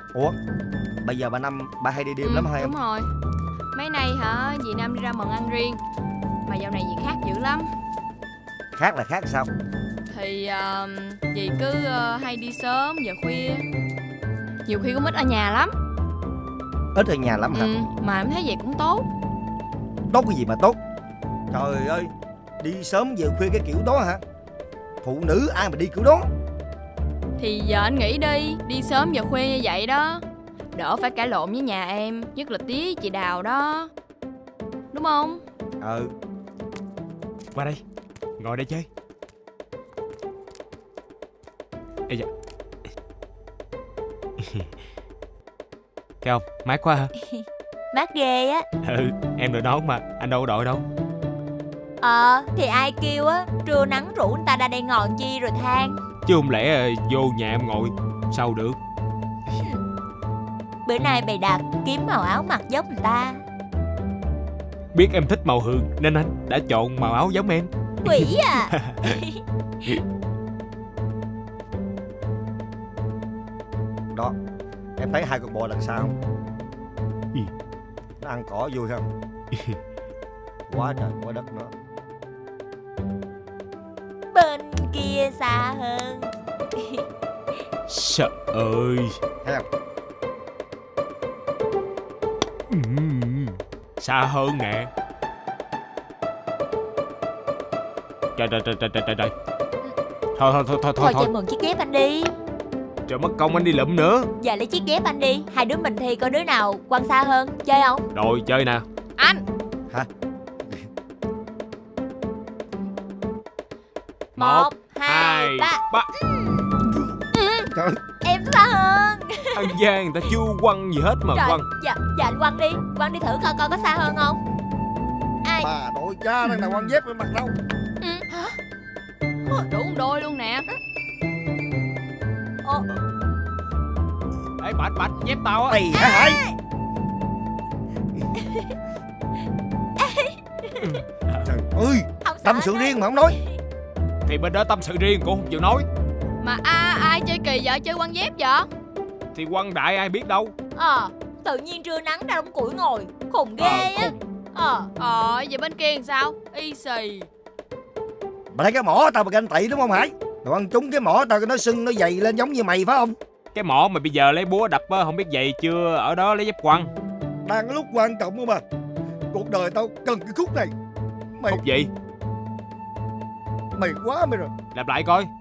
Ủa, bây giờ bà Năm bà hay đi đêm lắm hả em? Đúng rồi. Mấy nay hả, dì Năm đi ra mần ăn riêng. Mà dạo này dì khác dữ lắm. Khác là khác sao? Thì dì cứ hay đi sớm giờ khuya. Nhiều khi cũng ít ở nhà lắm. Ít ở nhà lắm hả? Mà em thấy vậy cũng tốt. Tốt cái gì mà tốt? Trời ơi, đi sớm về khuya cái kiểu đó hả? Phụ nữ ai mà đi kiểu đó? Thì giờ anh nghĩ đi sớm giờ khuya như vậy đó, đỡ phải cãi lộn với nhà em, nhất là tí chị Đào đó. Đúng không? Qua đây, ngồi đây chơi. Ê da. Thấy không, mát quá hả? Mát ghê á. Em đội nón mà, anh đâu có đội đâu. Thì ai kêu á, trưa nắng rủ người ta ra đây ngồi chi rồi than. Chứ không lẽ vô nhà em ngồi, sao được. Bữa nay bày đặt kiếm màu áo mặc giống người ta. Biết em thích màu hường nên anh đã chọn màu áo giống em. Quỷ à. Đó, em thấy hai con bò lần sau không? Gì? Nó ăn cỏ vui không? Quá trời quá đất nữa. Bên kia xa hơn. Trời ơi. Thấy không? Xa hơn nè. Trời. Thôi Chơi mượn chiếc dép anh đi. Trời mất công anh đi lụm nữa. Giờ lấy chiếc dép anh đi. Hai đứa mình thi coi đứa nào quăng xa hơn. Chơi không? Rồi chơi nè. Anh. Hả? 1, 2, 3. Trời. Em xa hơn. Ăn gian người ta chưa quăng gì hết mà Trời, quăng. Dạ anh quăng đi. Quăng đi thử coi có xa hơn không. Ai? Bà nội cha đang nào quăng dép lên mặt đâu. Đủ một đôi luôn nè. Ê bạch dép tao á. Mày hả hại? Trời ơi, tâm sự riêng mà không nói. Thì bên đó tâm sự riêng cũng không chịu nói. Mà ai chơi kỳ vậy, chơi quăng dép vậy? Thì quăng đại ai biết đâu. Tự nhiên trưa nắng ra đống củi ngồi. Khùng ghê á. Vậy bên kia làm sao? Y xì. Bà thấy cái mỏ tao mà ganh tị đúng không Hải? Đồ ăn trúng cái mỏ tao nó sưng nó dày lên giống như mày phải không? Cái mỏ mà bây giờ lấy búa đập á, không biết vậy chưa ở đó lấy dép quăng. Đang cái lúc quan trọng không mà. Cuộc đời tao cần cái khúc này. Mày Khúc gì? Mày quá mày rồi. Lặp lại coi.